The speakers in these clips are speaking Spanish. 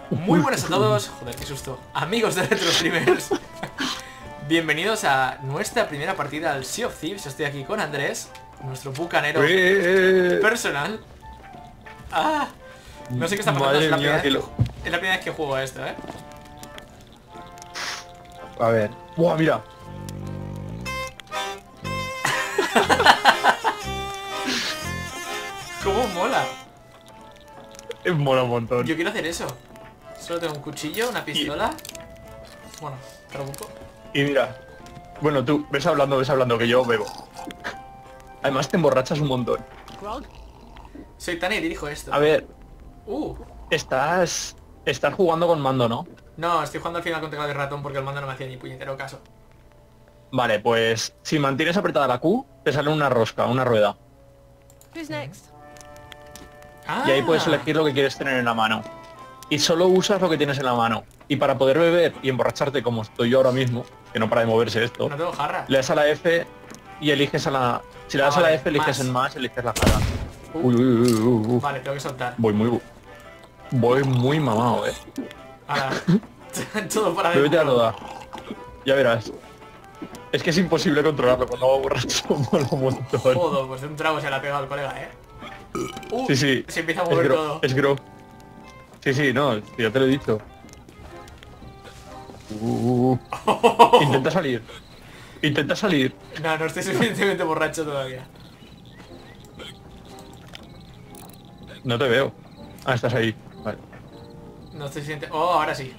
Muy buenas a todos, joder, qué susto, amigos de Retro Streamers. Bienvenidos a nuestra primera partida al Sea of Thieves. Estoy aquí con Andrés, nuestro bucanero personal. No sé qué está pasando, es la primera vez que juego a esto, A ver. ¡Buah, mira! ¿Cómo mola? Mola un montón. Yo quiero hacer eso. Solo tengo un cuchillo, una pistola. Bueno, trabuco. Y mira. Bueno, tú, ves hablando, que yo bebo. Además te emborrachas un montón. Soy Tani y dirijo esto. A ver, Uh, estás jugando con mando, ¿no? no, estoy jugando al final con teclado de ratón porque el mando no me hacía ni puñetero caso. Vale, pues si mantienes apretada la Q, te sale una rosca, una rueda. Who's next? Y ahí puedes elegir lo que quieres tener en la mano. Y solo usas lo que tienes en la mano. Y para poder beber y emborracharte como estoy yo ahora mismo, que no para de moverse esto, No tengo jarra. le das a la F y eliges a la... Si le das a la vale, F, eliges más. en más, eliges la jarra. Uy. Vale, tengo que saltar. Voy muy mamado, Ahora. Todo para Bébete a adentro. toda. Ya verás. Es que es imposible controlarlo cuando va borracho. Mola un montón. Joder, pues de un trago se la ha pegado al colega, Sí. Se empieza a Es mover gro. todo. Es gro. Sí, no, ya te lo he dicho. Intenta salir. Intenta salir. No estoy suficientemente borracho todavía. No te veo. Ah, estás ahí. Vale. No estoy suficiente... Oh, ahora sí.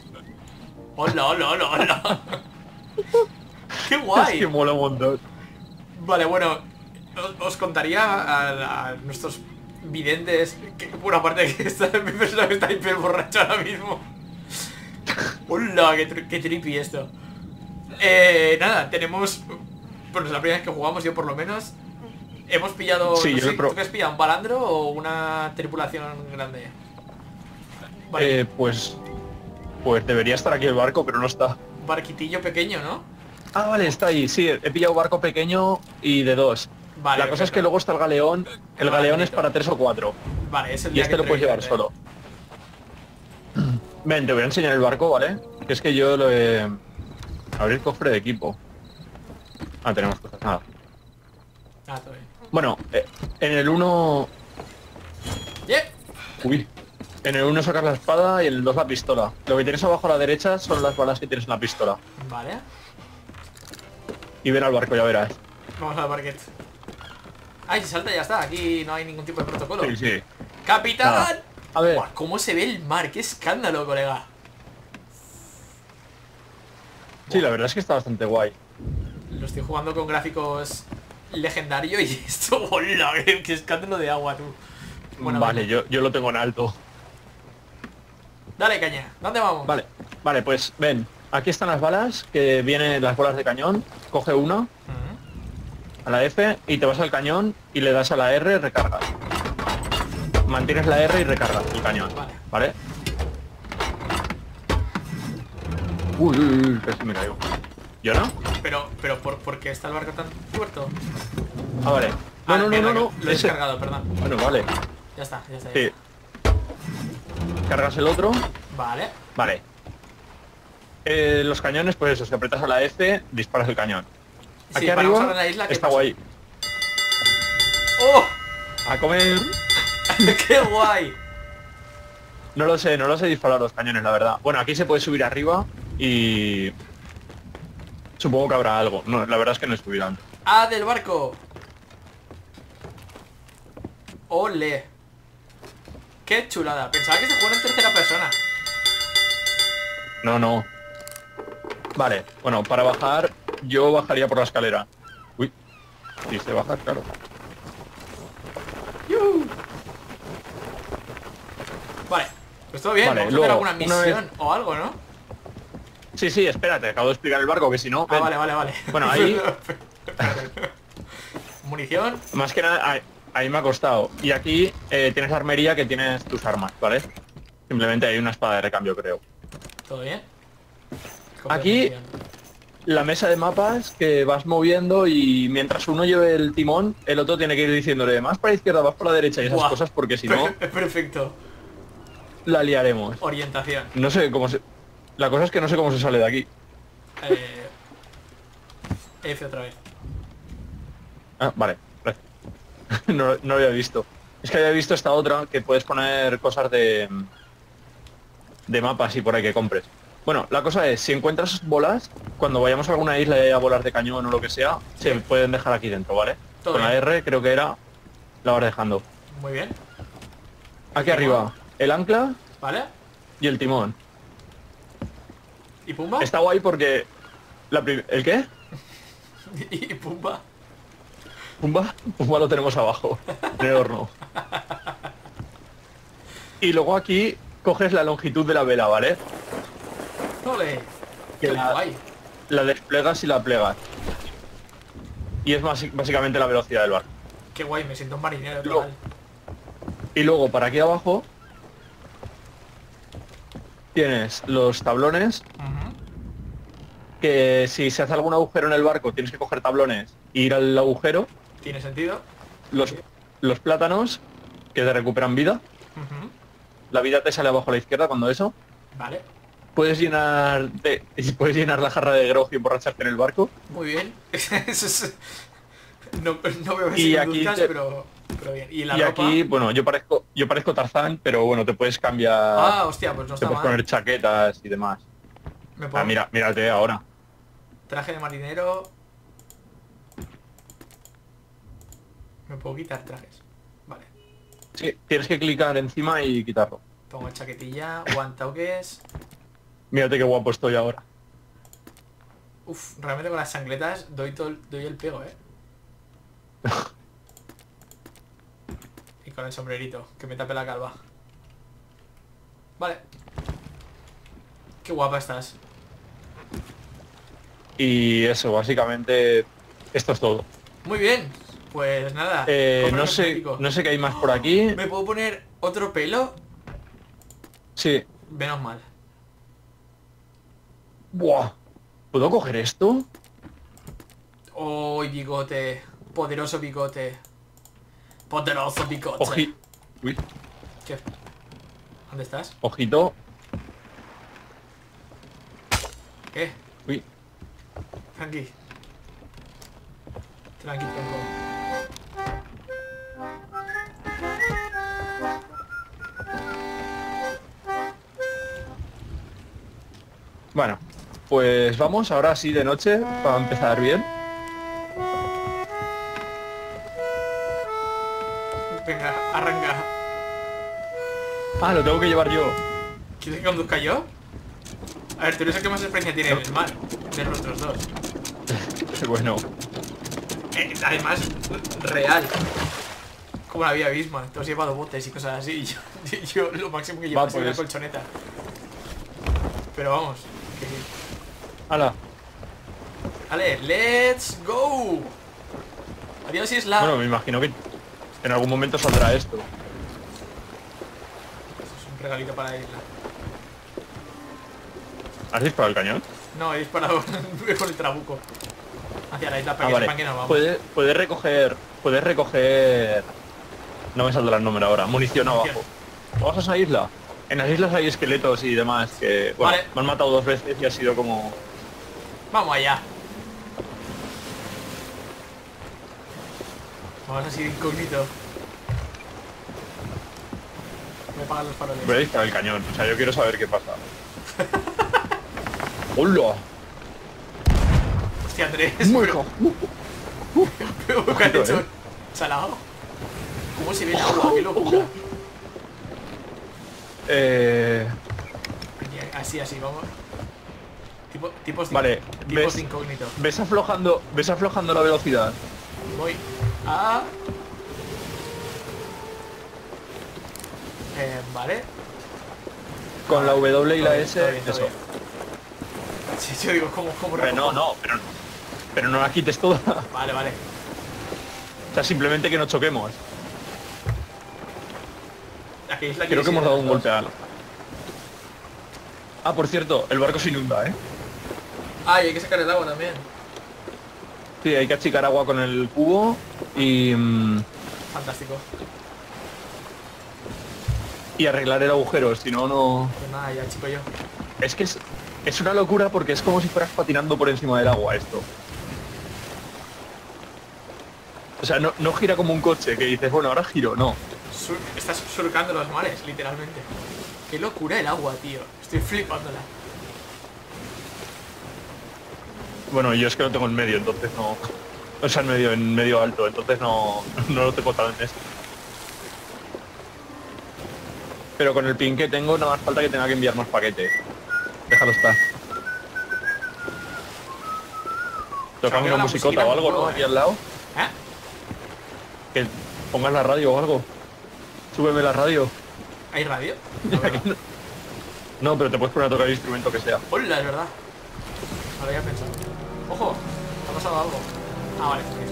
Hola. ¡Qué Es guay! que mola un montón. Vale, bueno, os contaría a nuestros videntes que, bueno, aparte de que mi personaje está hiper borracho ahora mismo. Hola, qué trippy esto. Nada, tenemos... Bueno, es la primera vez que jugamos, yo por lo menos. Hemos pillado... Sí, no yo sé, he pro- ¿tú qué has pillado? ¿Un balandro o una tripulación grande? Vale, Pues debería estar aquí el barco, pero no está. barquitillo pequeño, ¿no? Ah, vale, está ahí. Sí, he pillado barco pequeño y de 2. Vale, La cosa es que perfecto. luego está el galeón. El galeón es Maldito. para 3 o 4. Vale, es el Y día este que lo puedes llevar entrevisté. solo. Ven, te voy a enseñar el barco, ¿vale? Que es que yo lo he... Abrir cofre de equipo. Ah, tenemos cosas, nada. Ah, todo bien. Bueno, en el 1... ¡Yeah! Uy. En el 1 sacas la espada y en el 2 la pistola. Lo que tienes abajo a la derecha son las balas que tienes en la pistola. Vale. Y ven al barco, ya verás. Vamos al parquet. Ay, se salta y ya está. Aquí no hay ningún tipo de protocolo. Sí. ¡Capitán! Nada. A ver. Buah, ¿cómo se ve el mar? ¡Qué escándalo, colega! Sí, la verdad es que está bastante guay. Lo estoy jugando con gráficos legendario y esto... ¡Hola! ¡Qué escándalo de agua, tú! Bueno, Vale, venga. yo lo tengo en alto. Dale, caña. ¿Dónde vamos? Vale, pues ven. Aquí están las balas, que vienen las bolas de cañón. Coge una, Ujú. a la F, y te vas al cañón y le das a la R, recargas. Mantienes la R y recargas el cañón. Vale. ¿Vale? Uy, casi me caigo. ¿Yo no? Pero ¿por qué está el barco tan tuerto? Ah, vale. No. Mierda, Lo he Ese. descargado, perdón. Bueno, vale. Ya está. Sí. Cargas el otro. Vale. Vale. Los cañones, pues eso, si apretas a la F, disparas el cañón. Sí, Aquí para arriba usar en la isla, ¿qué está pasa? guay. ¡Oh! A comer. ¡Qué guay! No lo sé disparar los cañones, la verdad. Bueno, aquí se puede subir arriba y... Supongo que habrá algo. No, la verdad es que no subirán. ¡Ah, del barco! ¡Ole! ¡Qué chulada! Pensaba que se juega en tercera persona. No. Vale, bueno, para bajar, yo bajaría por la escalera. Uy. Sí, se baja, claro. ¡Yuhu! Vale. Pues todo bien. Vale, Vamos a hacer luego, alguna una misión o algo, ¿no? Sí, espérate, acabo de explicar el barco, que si no... Ah, ven. vale. Bueno, ahí... Munición. Más que nada, ahí me ha costado. Y aquí tienes la armería que tienes tus armas, ¿vale? Simplemente hay una espada de recambio, creo. ¿Todo bien? Aquí, la mesa de mapas que vas moviendo y mientras uno lleve el timón, el otro tiene que ir diciéndole más para la izquierda, más para la derecha y esas Buah. cosas porque si no... Perfecto. la liaremos. Orientación. No sé cómo se... La cosa es que no sé cómo se sale de aquí. F otra vez. Ah, vale. No lo había visto. Es que había visto esta otra que puedes poner cosas de mapas y por ahí que compres. Bueno, la cosa es, si encuentras bolas, cuando vayamos a alguna isla y haya bolas de cañón o lo que sea, Sí. se pueden dejar aquí dentro, ¿vale? Todo Con la bien. R creo que era, la vas dejando. Muy bien. Aquí arriba, el ancla ¿Vale? y el timón. ¿Y Pumba? Está guay porque... ¿El qué? ¿Y Pumba? Pumba lo tenemos abajo, en el horno. Y luego aquí coges la longitud de la vela, ¿vale? ¡Ole! Que ¡Qué la- guay! La desplegas y la plegas. Y es básicamente la velocidad del barco. ¡Qué guay! Me siento un marinero Luego- total. Y luego para aquí abajo tienes los tablones, Ujú. que si se hace algún agujero en el barco tienes que coger tablones e ir al agujero. ¿Tiene sentido? Los plátanos, que te recuperan vida. Ujú. La vida te sale abajo a la izquierda cuando eso. Vale. Puedes llenar la jarra de grog y emborracharte en el barco. Muy bien. Eso es... No veo que Y se aquí conduzcas, te- pero bien. ¿Y la Y ropa? aquí, bueno, yo parezco Tarzán, pero bueno, te puedes cambiar, Ah, hostia, pues no te está puedes mal. poner chaquetas y demás. Me pongo Mírate ahora. traje de marinero. Me puedo quitar trajes. Vale. Sí, tienes que clicar encima y quitarlo. Pongo chaquetilla, guantauques. Mírate qué guapo estoy ahora. Uf, realmente con las chancletas doy el pego, Y con el sombrerito, que me tape la calva. Vale. Qué guapa estás. Y eso, básicamente, esto es todo. Muy bien. Pues nada. cofre No cosmético. sé qué hay más por aquí. ¿Me puedo poner otro pelo? Sí. Menos mal. Buah. ¿Puedo coger esto? Oh, bigote. Poderoso bigote. Poderoso bigote. Uy, ¿Qué? ¿Dónde estás? ojito. ¿Qué? Uy. Tranqui. Tranqui, tronco. Bueno, pues vamos ahora sí de noche para empezar bien. Venga, arranca. Ah, lo tengo que llevar yo. ¿Quieres que conduzca yo? A ver, tú eres el que más experiencia tiene en el mar. De nuestros dos. Bueno, Además, real. Como la vía misma. Tú has llevado botes y cosas así. Y yo lo máximo que llevo Va, ha sido una pues. colchoneta. Pero vamos. ala. Vale, let's go. Adiós, isla. Bueno, me imagino que en algún momento saldrá esto. Esto es un regalito para la isla. ¿Has disparado el cañón? No, he disparado con el trabuco hacia la isla para Ah, que vale. sepan que no vamos. Puedes recoger... No me saldrá el nombre ahora. Munición Munición. abajo. ¿Vas a esa isla? En las islas hay esqueletos y demás que... Bueno, Vale. me han matado 2 veces y ha sido como... Vamos allá. Vamos así de incógnito. Voy a apagar los faroles. Voy a disparar el cañón. O sea, yo quiero saber qué pasa. ¡Hola! Hostia, Andrés. Muy pero- hijo. pero ¿qué has Ojito, hecho? ¿Salado? ¿Cómo se ve el agua? ¡Qué locura! Así, vamos. Tipos de, Vale, tipos ves- de incógnito. ves aflojando la velocidad. Voy a... vale. Con la W y la Todo bien, S, todo bien, todo eso. bien. Sí, yo digo, ¿cómo No, pero no la quites toda. Vale, vale. O sea, simplemente que no choquemos. Aquí es la Creo que hemos dado un golpe a... al... Ah, por cierto, el barco se inunda, ¿eh? Ah, y hay que sacar el agua también. Sí, hay que achicar agua con el cubo y... Fantástico. y arreglar el agujero, si no, no... Pues nada, ya chico yo. Es que es una locura porque es como si fueras patinando por encima del agua esto. O sea, no gira como un coche que dices, bueno, ahora giro, no. Estás surcando los mares, literalmente. Qué locura el agua, tío. Estoy flipándola. Bueno, yo es que lo tengo en medio, entonces no... O sea, en medio alto, entonces no lo tengo tan en esto. Pero con el pin que tengo, nada más falta que tenga que enviar más paquetes. Déjalo estar. Tocamos una musicota o algo, ¿no? Aquí al lado. ¿Eh? Que pongas la radio o algo. Súbeme la radio. ¿Hay radio? No, ¿verdad? No, pero te puedes poner a tocar el instrumento que sea. Hola, es verdad. No lo había pensado. ¡Ojo! ¿Ha pasado algo? Ah, vale, ahí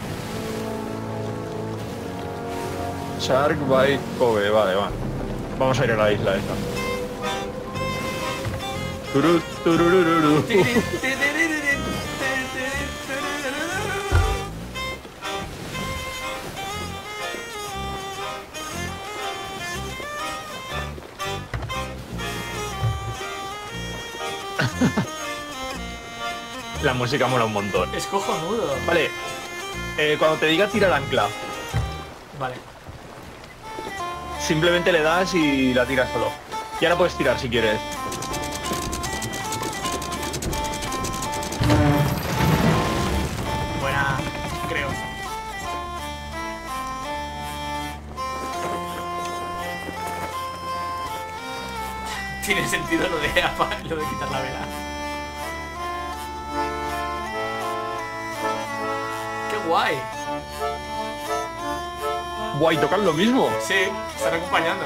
está. Shark Bite Cove, vale, va. Vamos a ir a la isla esta. Turururururu. La música mola un montón. Es cojonudo. Vale, cuando te diga tirar ancla, Vale. simplemente le das y la tiras solo. Y ahora puedes tirar si quieres. Buena, creo. Tiene sentido lo de quitar la vela. ¡Qué guay! Guay, tocan lo mismo. Sí, están acompañando.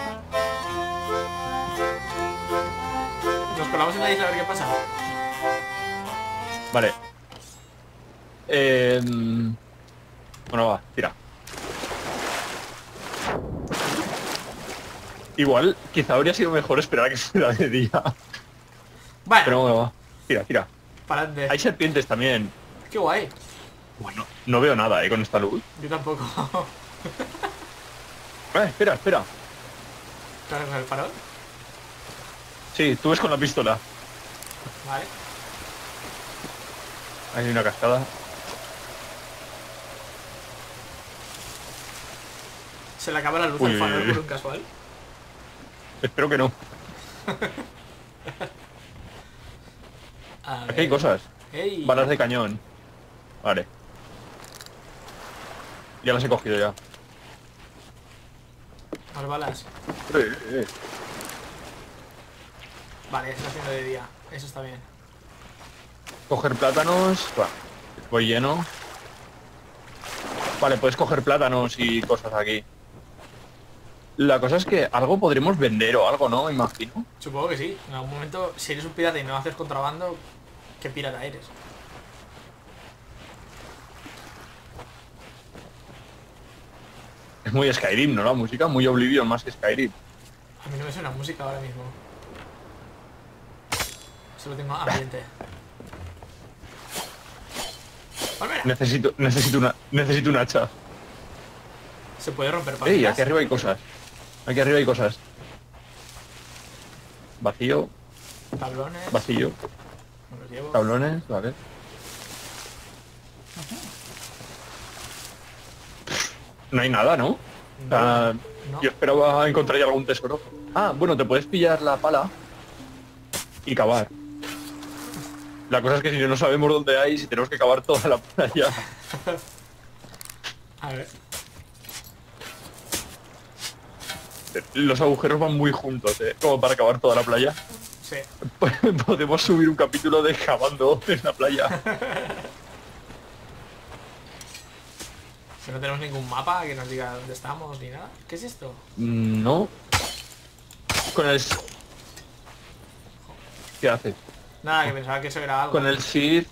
Nos colamos en la isla a ver qué pasa. Vale. Bueno, va, tira. Igual, quizá habría sido mejor esperar a que fuera de día. Bueno, Pero bueno, va. Tira, tira. para adelante. Hay serpientes también. ¡Qué guay! Bueno, no veo nada, con esta luz. Yo tampoco. Espera, espera. ¿Claro, con el farol? Sí, tú ves con la pistola. Vale. Hay una cascada. Se le acaba la luz Uy, al farol uy, uy. por un casual. Espero que no. A Aquí hay ver. cosas. ¡Ey! Balas de cañón. Vale. Ya las he cogido ya. Más balas. Vale, se está haciendo de día. Eso está bien. Coger plátanos. Va, voy lleno. Vale, puedes coger plátanos y cosas aquí. La cosa es que algo podremos vender o algo, ¿no? Imagino. Supongo que sí. En algún momento, si eres un pirata y no haces contrabando, ¿qué pirata eres? Es muy Skyrim, ¿no? La música, muy Oblivion más que Skyrim. A mí no me suena música ahora mismo. Solo tengo ambiente. Palmera. Necesito un hacha. ¿Se puede romper Ey, palmeras? aquí arriba hay cosas. Aquí arriba hay cosas. Vacío, Tablones. vacío, Me los llevo. tablones, vale. No hay nada, ¿no? O sea, No. yo esperaba encontrar ya algún tesoro. Ah, bueno, te puedes pillar la pala y cavar. La cosa es que si no sabemos dónde hay, si tenemos que cavar toda la playa. A ver. Los agujeros van muy juntos, como para cavar toda la playa. Sí. Podemos subir un capítulo de cavando en la playa. Si no tenemos ningún mapa que nos diga dónde estamos ni nada. ¿Qué es esto? No. Con el... ¿Qué haces? Nada, que pensaba que eso era algo. Con el Sith...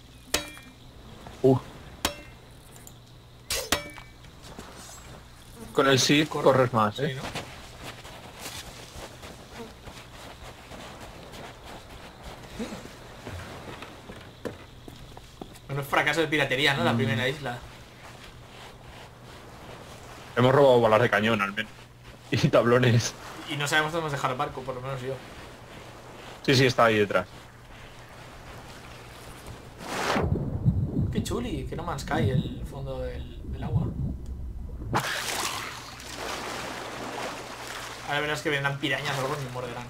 Con el Sith corres más, Sí, ¿no? Bueno, es fracaso de piratería, ¿no? La primera isla. Hemos robado balas de cañón, al menos. Y tablones. Y no sabemos dónde hemos dejado el barco, por lo menos yo. Sí, sí, está ahí detrás. Qué chuli, que No Man's Sky el fondo del agua. Ahora verás que vendrán pirañas o algo y me morderán.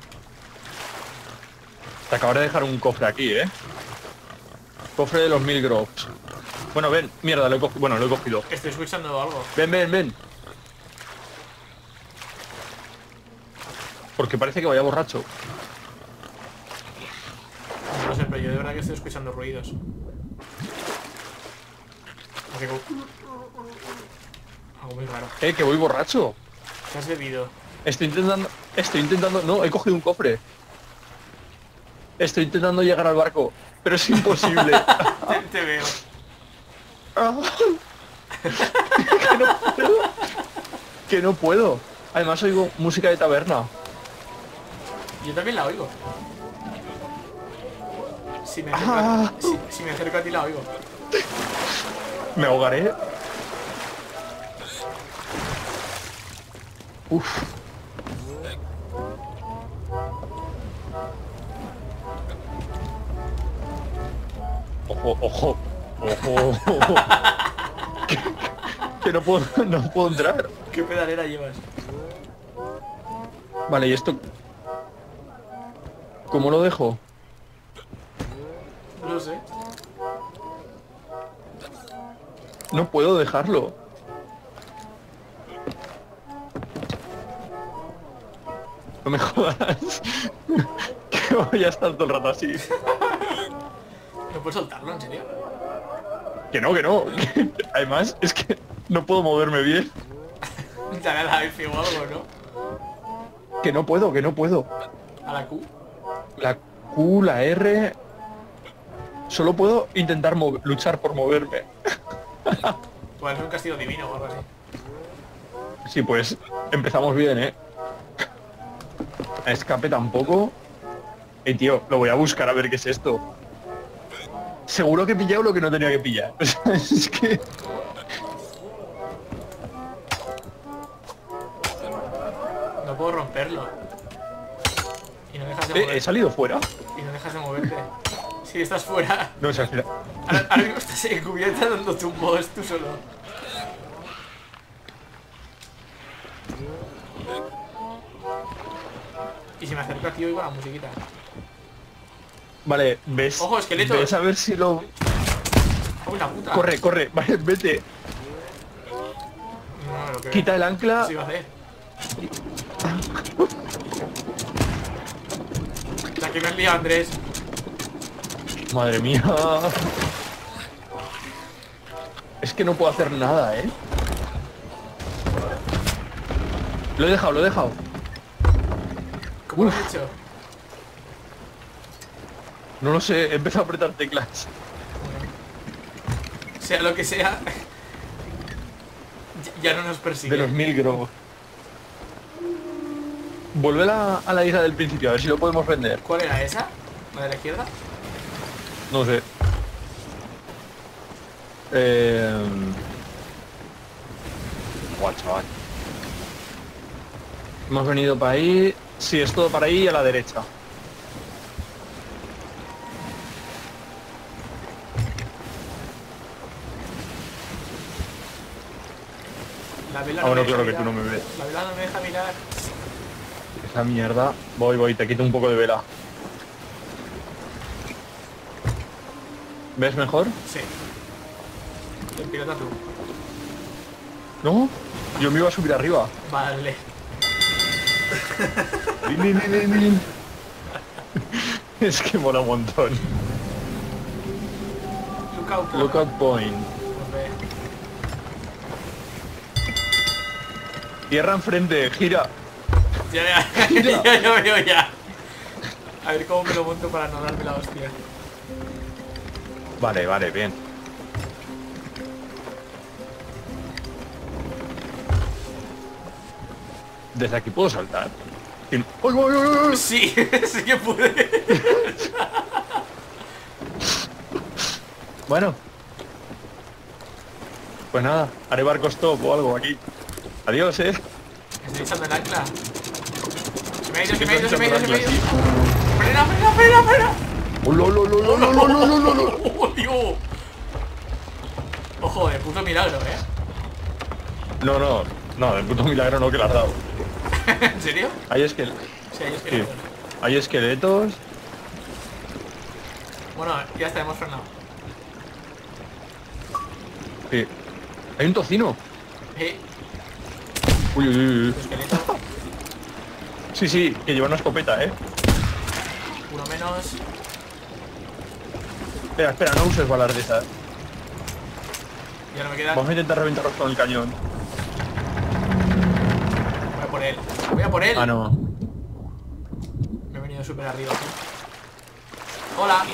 Te acabo de dejar un cofre aquí, ¿eh? Cofre de los 1000 groves. Bueno, ven, mierda, lo he cogido. Bueno, lo he cogido. Estoy escuchando algo. Ven, ven, ven. Porque parece que vaya borracho. No lo sé, pero yo de verdad que estoy escuchando ruidos. Hace como... algo muy raro. Que voy borracho. ¿Qué has bebido? Estoy intentando... No, he cogido un cofre. Estoy intentando llegar al barco, pero es imposible. Te veo. Que no puedo. Que no puedo. Además oigo música de taberna. Yo también la oigo. Si me acerco, si me acerco a ti la oigo. Me ahogaré. Uf. Ojo, ojo, ojo. que no puedo entrar. ¿Qué pedalera llevas? Vale, ¿y esto? ¿Cómo lo dejo? No lo sé. No puedo dejarlo. No me jodas. Que voy a estar todo el rato así. ¿No puedes soltarlo, en serio? Que no, que no. Además, es que no puedo moverme bien. Dale a la F o algo, ¿no? Que no puedo, que no puedo. A la Q. La Q, la R... Solo puedo intentar luchar por moverme. Pues es un castigo divino o algo así. Sí, pues empezamos bien, ¿eh? Escape tampoco. Tío, lo voy a buscar a ver qué es esto. Seguro que he pillado lo que no tenía que pillar. O sea, es que... No puedo romperlo. Y no dejas de moverte. he salido fuera. Y no dejas de moverte. Si estás fuera. No, o sea, mira. Ahora mismo estás encubierta dando tumbos tú solo. Y si me acerco a ti oigo la musiquita. Vale, ves. Ojo, esqueletos. Ves a ver si lo... ¡Oh, la puta! Corre, corre. Vale, vete. No me lo creo. Quita el ancla. Sí, va a hacer. La que me has liado, Andrés. Madre mía. Es que no puedo hacer nada, ¿eh? Lo he dejado, lo he dejado. ¿Cómo lo has hecho? No lo sé, he empezado a apretar teclas. Sea lo que sea. Ya no nos persigue. De los 1000 grobos. Vuelve a la isla del principio, a ver si lo podemos vender. ¿Cuál era esa? ¿La de la izquierda? No sé. Guau, chaval. Hemos venido para ahí. Sí, es todo para ahí y a la derecha. La vela Bueno, me deja claro que mirar. tú no me ves. La vela no me deja mirar. Esa mierda. Voy, te quito un poco de vela. ¿Ves mejor? Sí. El pilota tú. ¿No? Yo me iba a subir arriba. Vale. Es que mola un montón. Lookout point. Lookout point. Pues ve. Tierra enfrente, gira. Ya lo veo ya. A ver cómo me lo monto para no darme la hostia. Vale, vale, bien. Desde aquí puedo saltar. ¡Uy, uy, uy, uy! Sí, sí que pude. Bueno. Pues nada, haré barco stop o algo aquí. Adiós, Estoy echando el ancla. Se me ha ido, se me ha ido, Estoy se me ha ido, se me ha ido. echando Frena, frena, frena, frena. ¡Oh, lo, lo, lo, lo, lo, lo, lo, lo, lo! ¡Oh, Dios! Ojo, de puto milagro, No, no, no, de puto milagro no que le has dado. ¿En serio? Hay Sí, ahí es que sí. no. Hay esqueletos. Bueno, ya está, hemos frenado. Sí. Hay un tocino. Sí, Uy, uy, uy, uy. esqueleto. Sí, sí, que lleva una escopeta, Uno menos. Espera, espera, no uses balas de esas. Ya no me queda. Vamos a intentar reventarlos con el cañón. Voy a por él. Voy a por él. Ah, no. Me he venido súper arriba. Hola.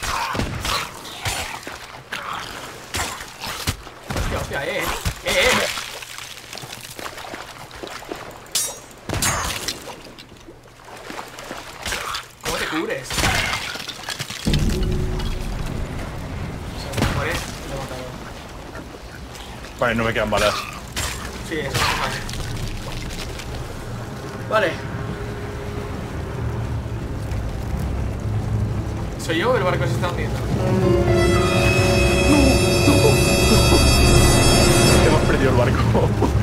Hostia, hostia, ¿Cómo te cubres? Si me mueres, te he matado. Vale, no me quedan balas. Sí, eso es fácil. Vale. ¿Soy yo o el barco se está hundiendo? Hemos perdido el barco.